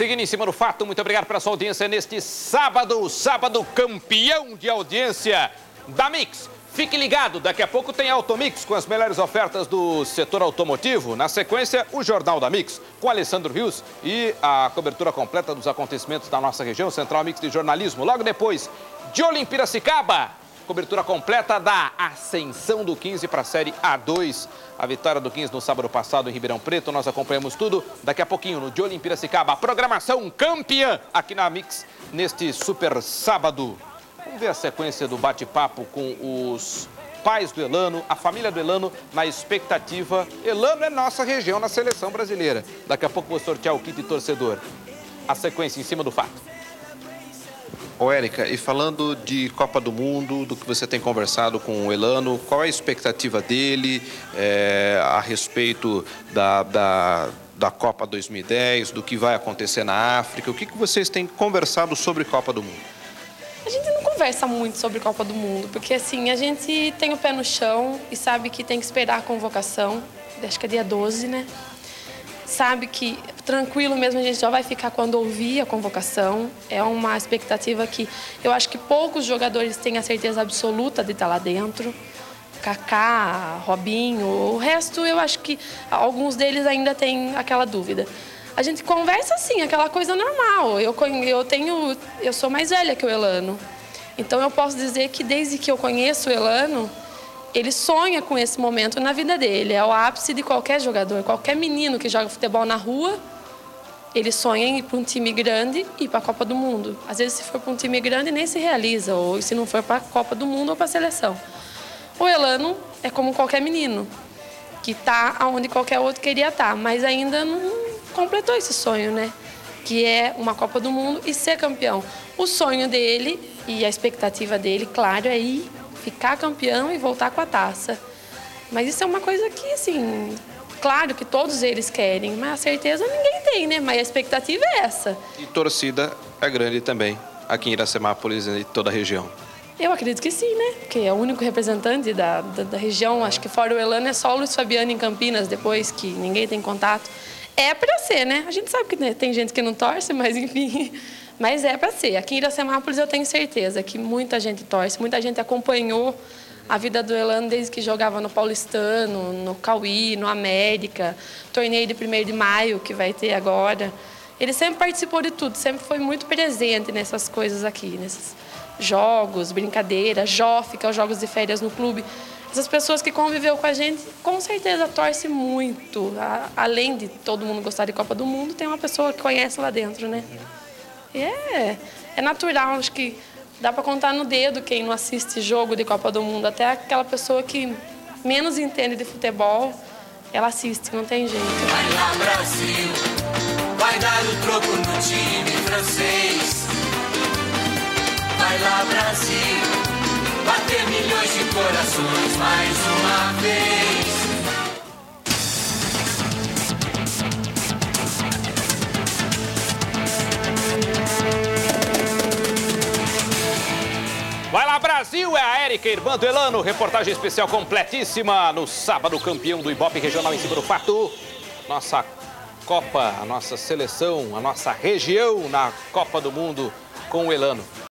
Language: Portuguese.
Seguindo em cima do fato, muito obrigado pela sua audiência neste sábado campeão de audiência da Mix. Fique ligado, daqui a pouco tem Automix com as melhores ofertas do setor automotivo. Na sequência, o Jornal da Mix com Alessandro Rios e a cobertura completa dos acontecimentos da nossa região, Central Mix de Jornalismo. Logo depois, de Olho em Piracicaba, cobertura completa da ascensão do 15 para a Série A2. A vitória do 15 no sábado passado em Ribeirão Preto, nós acompanhamos tudo. Daqui a pouquinho, no De Olho em Piracicaba, a programação campeã aqui na Mix neste super sábado. Vamos ver a sequência do bate-papo com os pais do Elano, a família do Elano, na expectativa. Elano é nossa região na seleção brasileira. Daqui a pouco vou sortear o kit de torcedor. A sequência em cima do fato. Ô, Érica, e falando de Copa do Mundo, do que você tem conversado com o Elano, qual é a expectativa dele a respeito da Copa 2010, do que vai acontecer na África? O que vocês têm conversado sobre Copa do Mundo? A gente não conversa muito sobre Copa do Mundo, porque assim, a gente tem o pé no chão e sabe que tem que esperar a convocação, acho que é dia 12, né? Sabe que tranquilo mesmo a gente já vai ficar quando ouvir a convocação. É uma expectativa que eu acho que poucos jogadores têm a certeza absoluta de estar lá dentro. Kaká, Robinho, o resto eu acho que alguns deles ainda têm aquela dúvida. A gente conversa assim, aquela coisa normal. Eu sou mais velha que o Elano. Então eu posso dizer que desde que eu conheço o Elano, ele sonha com esse momento na vida dele. É o ápice de qualquer jogador, qualquer menino que joga futebol na rua, ele sonha em ir para um time grande e ir para a Copa do Mundo. Às vezes, se for para um time grande, nem se realiza, ou se não for para a Copa do Mundo ou para a seleção. O Elano é como qualquer menino, que está onde qualquer outro queria estar, mas ainda não completou esse sonho, né? Que é uma Copa do Mundo e ser campeão. O sonho dele e a expectativa dele, claro, é ir ficar campeão e voltar com a taça. Mas isso é uma coisa que, assim, claro que todos eles querem, mas a certeza ninguém tem, né? Mas a expectativa é essa. E torcida é grande também, aqui em Iracemápolis e toda a região. Eu acredito que sim, né? Porque é o único representante da região. Acho que fora o Elano é só o Luiz Fabiano em Campinas, depois que ninguém tem contato. É pra ser, né? A gente sabe que tem gente que não torce, mas enfim. Mas é pra ser. Aqui em Iracemápolis eu tenho certeza que muita gente torce, muita gente acompanhou a vida do Elano desde que jogava no Paulistano, no Cauí, no América, torneio de 1º de maio que vai ter agora. Ele sempre participou de tudo, sempre foi muito presente nessas coisas aqui, nesses jogos, brincadeiras, JOF, que é os Jogos de Férias no clube. Essas pessoas que conviveu com a gente, com certeza torce muito. Além de todo mundo gostar de Copa do Mundo, tem uma pessoa que conhece lá dentro, né? E é natural, acho que dá para contar no dedo quem não assiste jogo de Copa do Mundo. Até aquela pessoa que menos entende de futebol, ela assiste, não tem jeito. Vai lá, Brasil, vai dar o troco no time francês. Vai lá, Brasil, bater milhões de corações mais uma vez. Vai lá, Brasil! É a Érica, irmã do Elano. Reportagem especial completíssima no sábado campeão do Ibope Regional em cima do fato. Nossa Copa, a nossa seleção, a nossa região na Copa do Mundo com o Elano.